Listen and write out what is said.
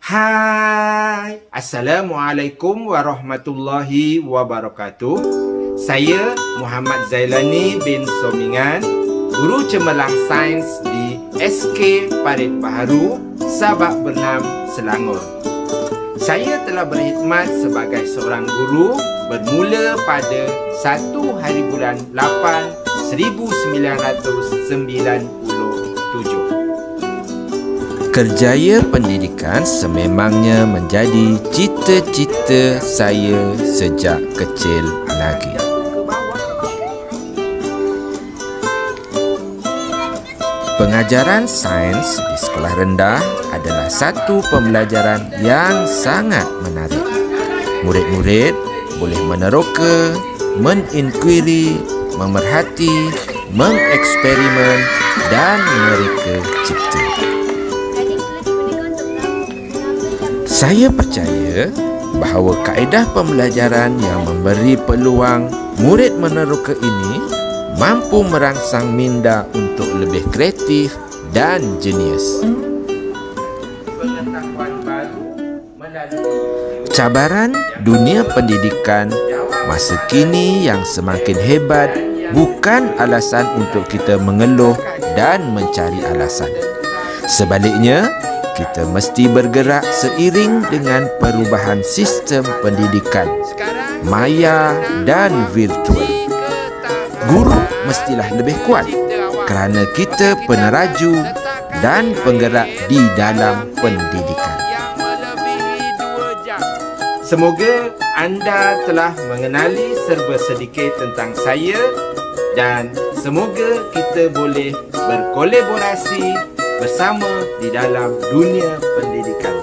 Hai, Assalamualaikum warahmatullahi wabarakatuh. Saya Muhammad Zailani bin Somingan, Guru Cemerlang Sains di SK Parit Baharu, Sabak Bernam, Selangor. Saya telah berkhidmat sebagai seorang guru bermula pada 1 hari bulan 8 1997. Kerjaya pendidikan sememangnya menjadi cita-cita saya sejak kecil lagi. Pengajaran sains di sekolah rendah adalah satu pembelajaran yang sangat menarik. Murid-murid boleh meneroka, menginkuiri, memerhati, mengeksperimen dan mereka cipta. Saya percaya bahawa kaedah pembelajaran yang memberi peluang murid meneroka ini mampu merangsang minda untuk lebih kreatif dan jenius. Cabaran dunia pendidikan masa kini yang semakin hebat bukan alasan untuk kita mengeluh dan mencari alasan. Sebaliknya, kita mesti bergerak seiring dengan perubahan sistem pendidikan, maya dan virtual. Guru mestilah lebih kuat kerana kita peneraju dan penggerak di dalam pendidikan. Semoga anda telah mengenali serba sedikit tentang saya dan semoga kita boleh berkolaborasi bersama di dalam dunia pendidikan.